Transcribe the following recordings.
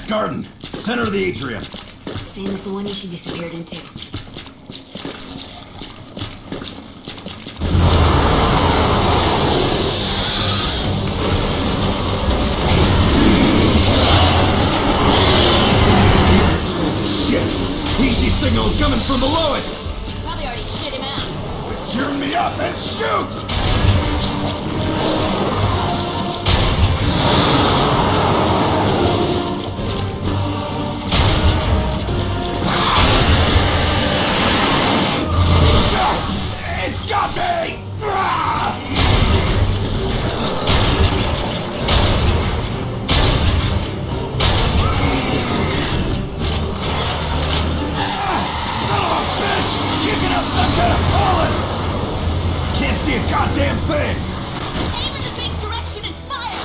garden, center of the atrium. Same as the one Ishi disappeared into. Shit! Ishi signal is coming from below it! Probably already shit him out. Cheer me up and shoot! It's got me! Son of a bitch! Kicking up some kind of pollen! Can't see a goddamn thing! Aim in the thing's direction and fire!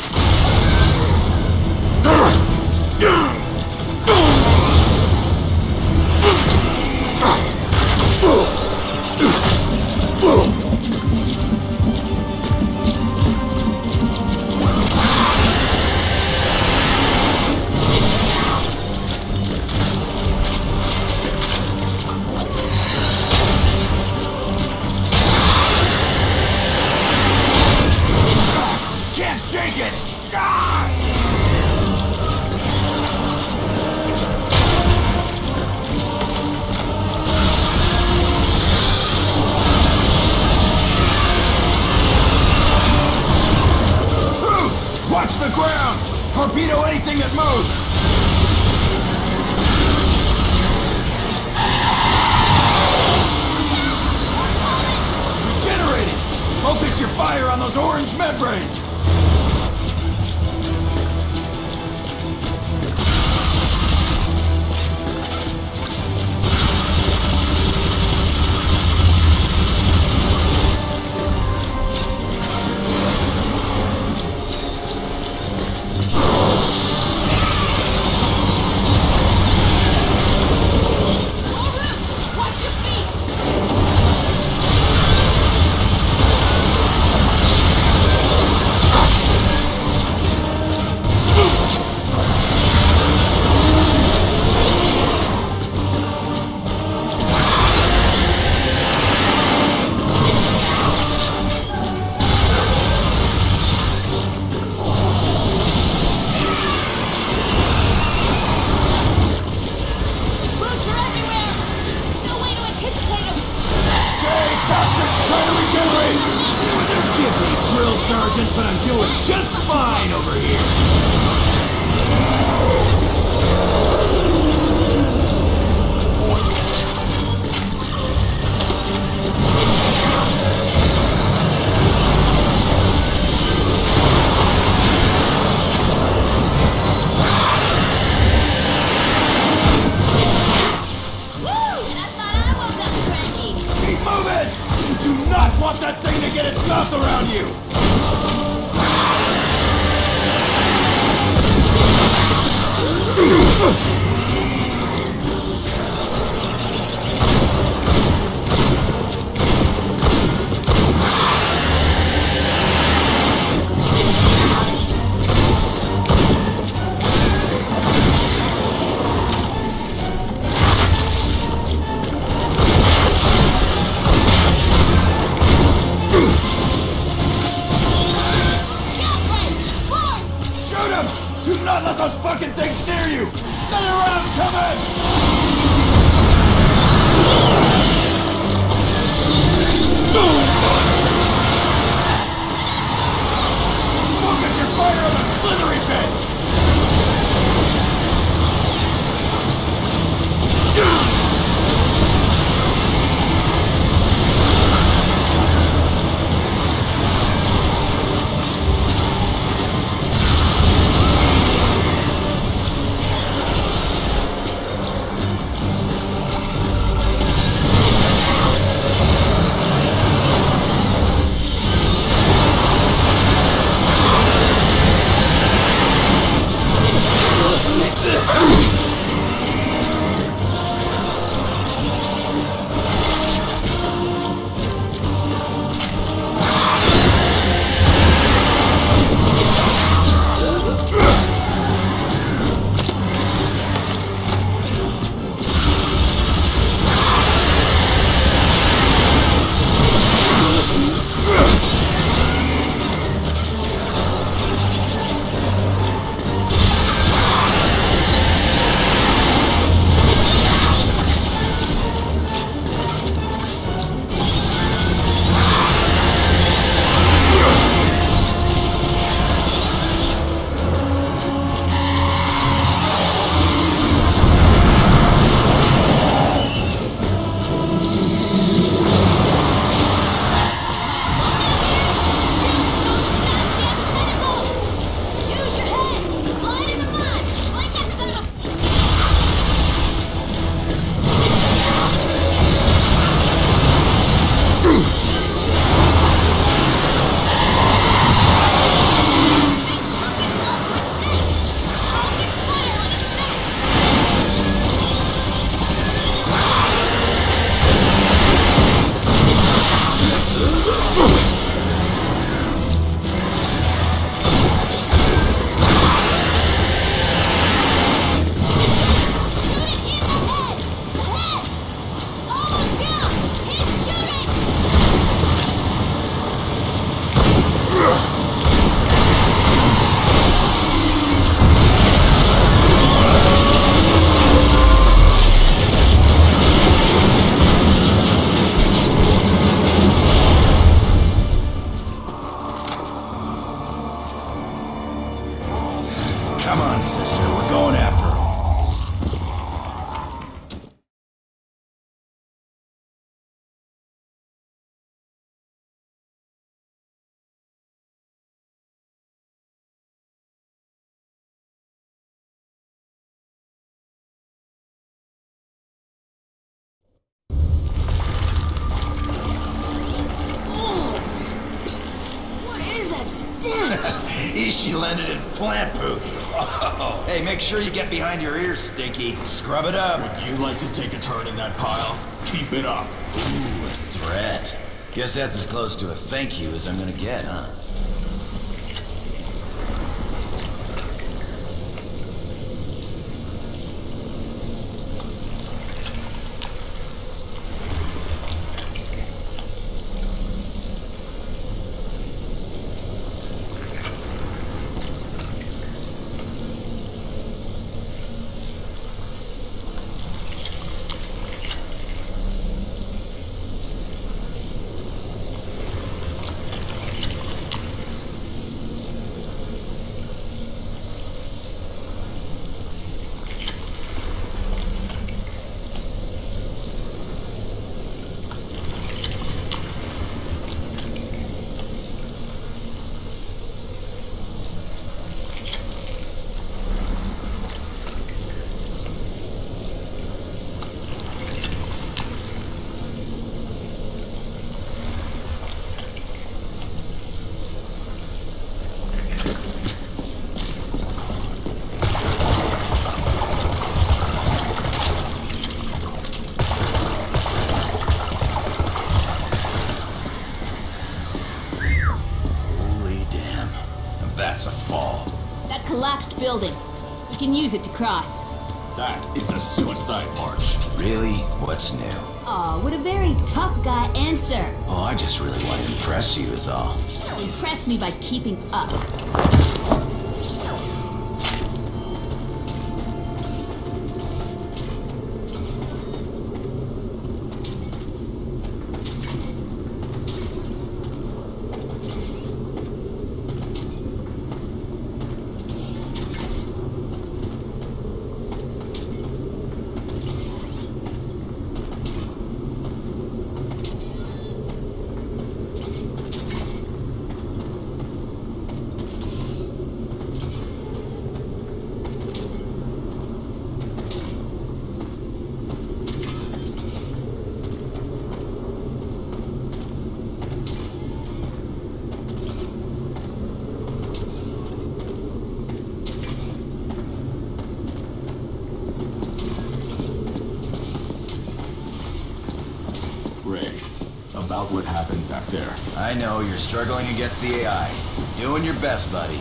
Can't shake it! Ah! Bruce! Watch the ground! Torpedo anything that moves! Regenerating! Focus your fire on those orange membranes! Watch your feet! Roots are everywhere! No way to anticipate them! Jay, bastards trying to regenerate! Give me drill sergeant, but I'm doing just fine over here! Woo! And I thought I was that cranky! Keep moving! You do not want that thing to get its mouth around you! Galbraith! Force! Shoot him! Do not let those fucking things near you! Another round coming! Focus your fire on the slithery bits! Come on, sister, we're going after him. Ishi landed in plant poop. Oh, hey, make sure you get behind your ears, Stinky. Scrub it up. Would you like to take a turn in that pile? Keep it up. Ooh, a threat. Guess that's as close to a thank you as I'm gonna get, huh? That's a fall. That collapsed building. We can use it to cross. That is a suicide march. Really? What's new? Aw, what a very tough guy answer. Oh, I just really want to impress you is all. Impress me by keeping up. About what happened back there. I know, you're struggling against the AI. You're doing your best, buddy.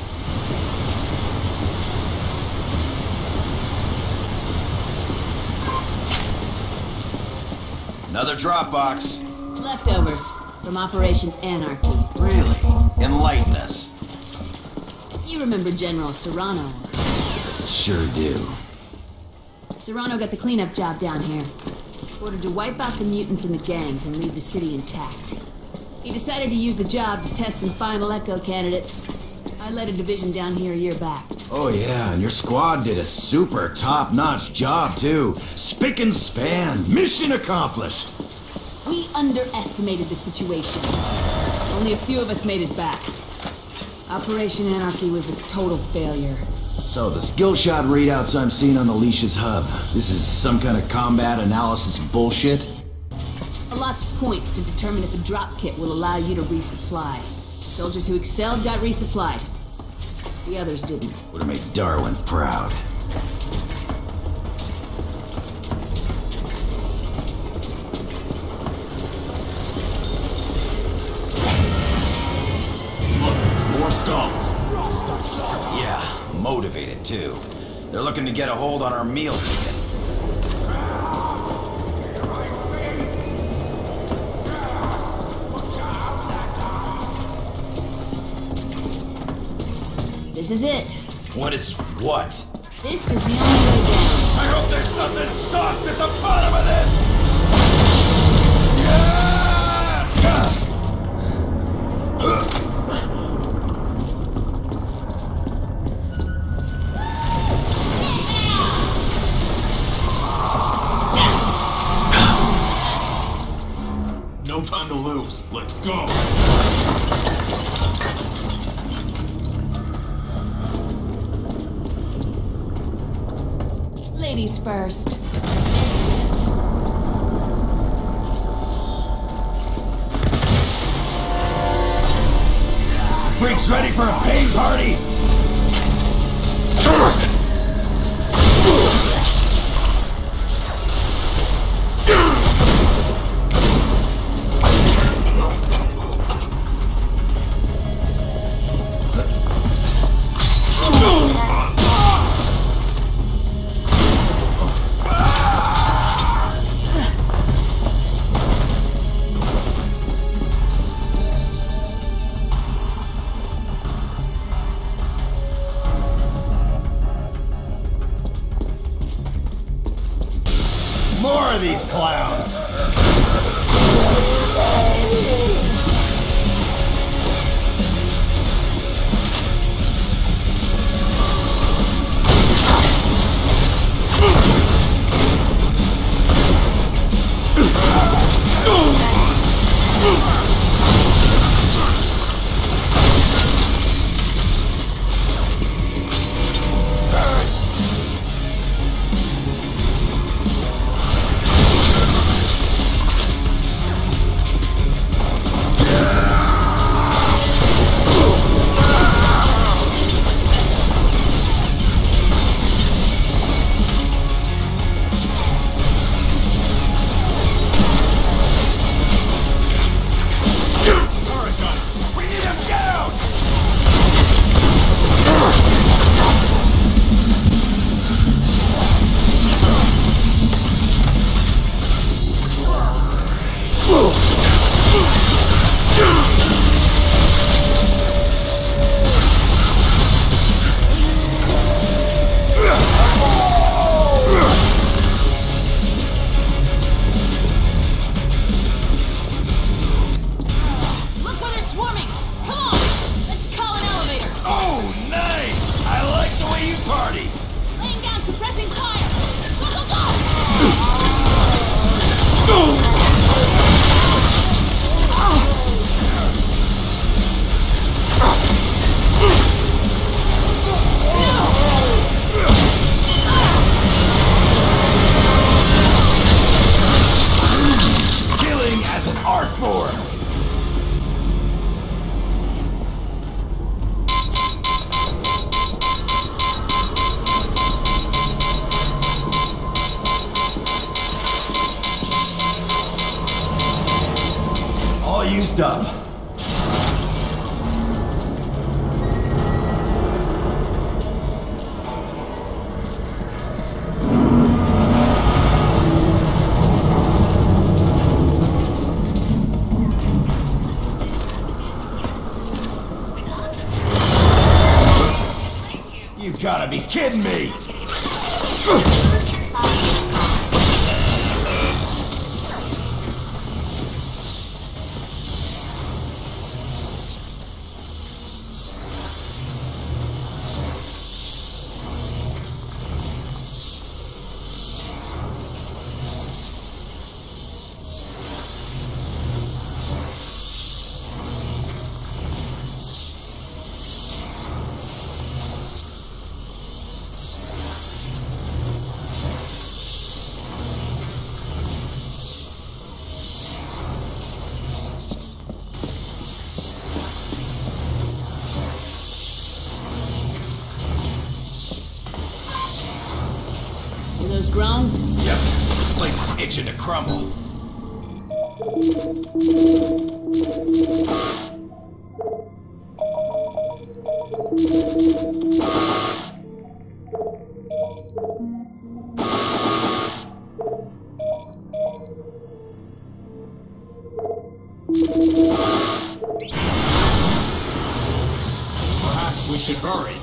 Another Dropbox. Leftovers from Operation Anarchy. Really? Enlighten us. You remember General Serrano? Sure do. Serrano got the cleanup job down here. Ordered to wipe out the mutants and the gangs and leave the city intact. He decided to use the job to test some final Echo candidates. I led a division down here a year back. Oh yeah, and your squad did a super top-notch job too. Spick and span. Mission accomplished. We underestimated the situation. Only a few of us made it back. Operation Anarchy was a total failure. So, the skillshot readouts I'm seeing on the Leash's hub, this is some kind of combat analysis bullshit? A lot's points to determine if a drop kit will allow you to resupply. Soldiers who excelled got resupplied. The others didn't. Would've made Darwin proud. Look, more skulls. Yeah. Motivated, too. They're looking to get a hold on our meal ticket. This is it. What is what? This is the only way down. I hope there's something soft at the bottom of this! Yeah! to lose. Let's go! Ladies first. Freaks ready for a pain party? More of these clowns! Used up. You gotta be kidding me! Those groans? Yep, this place is itching to crumble. Perhaps we should hurry.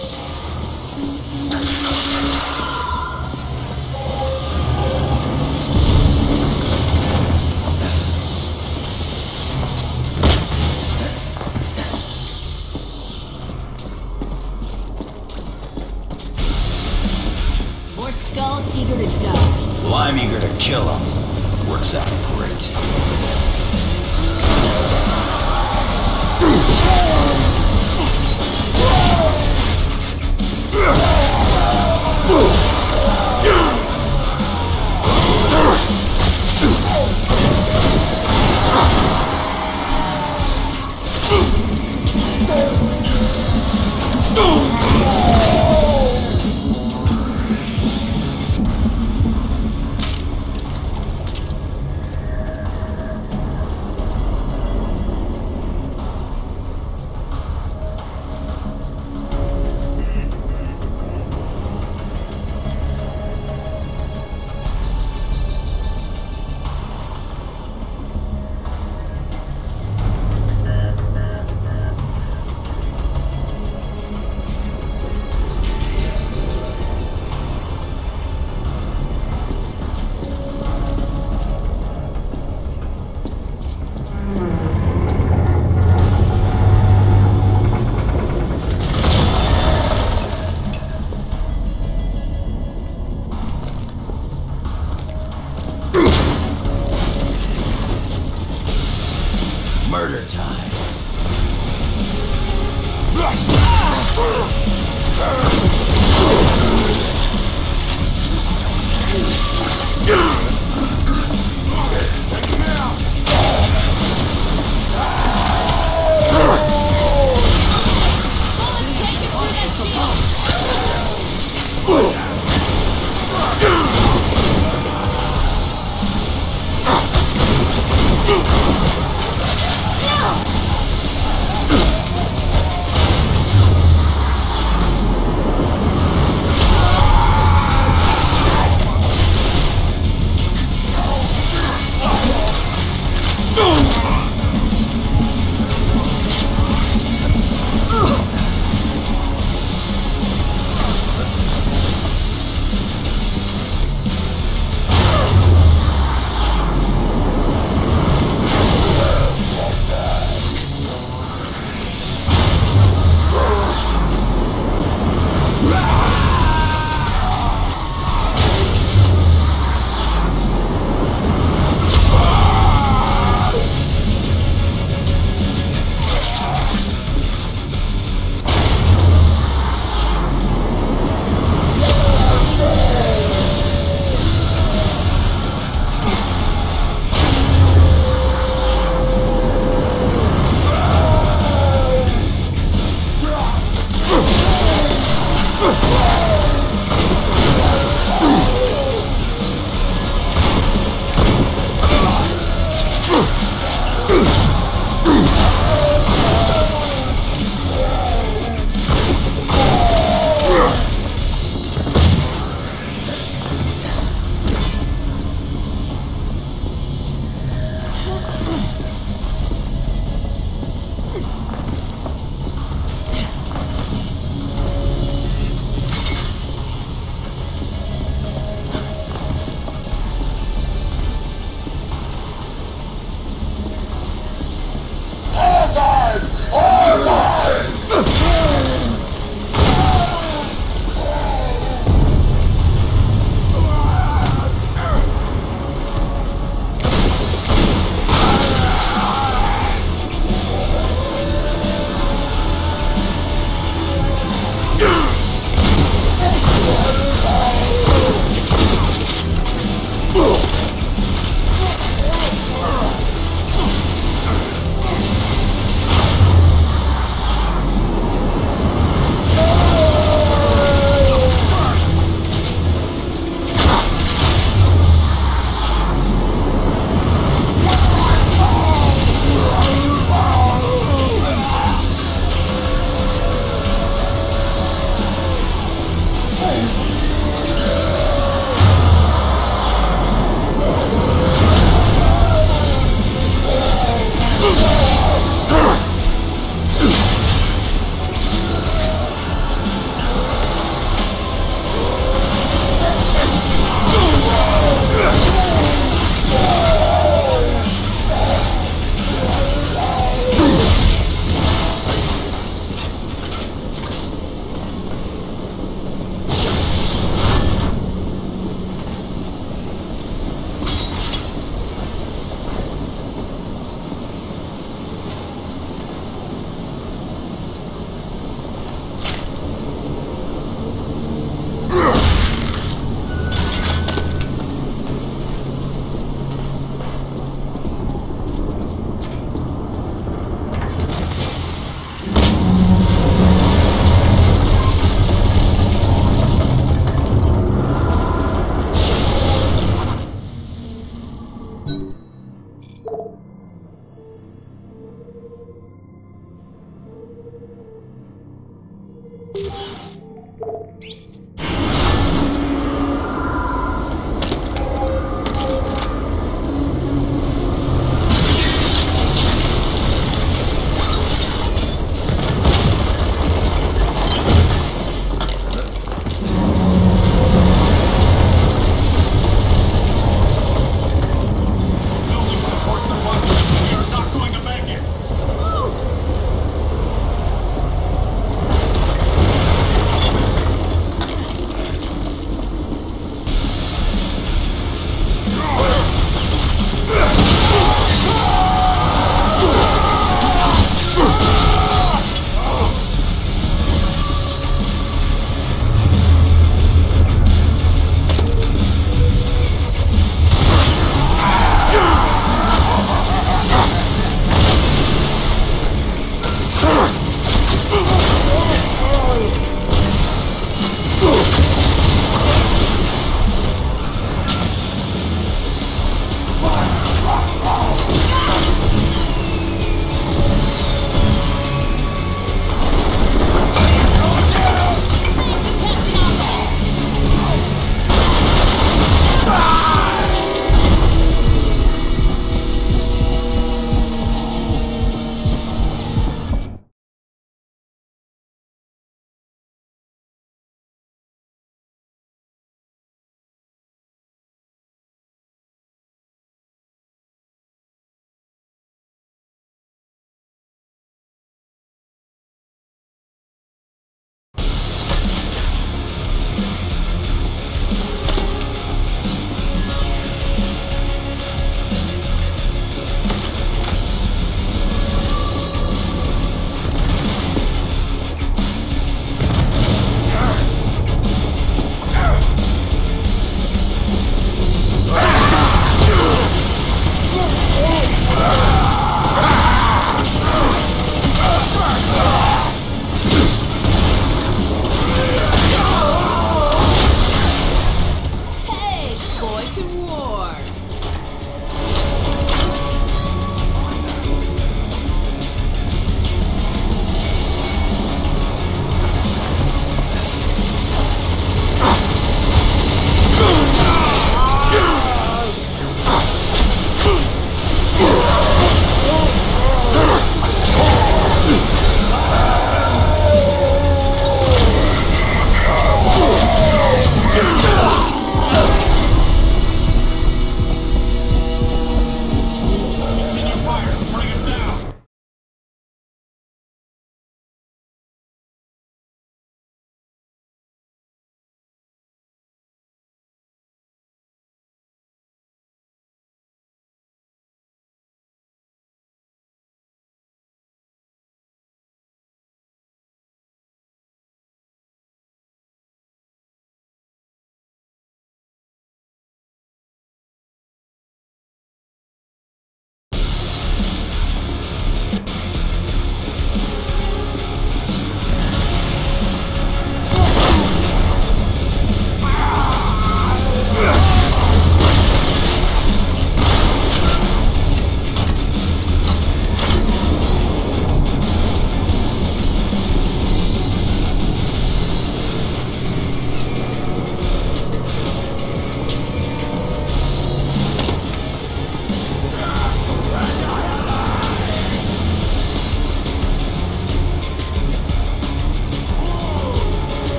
More skulls eager to die. Well, I'm eager to kill them. Works out great. Murder time.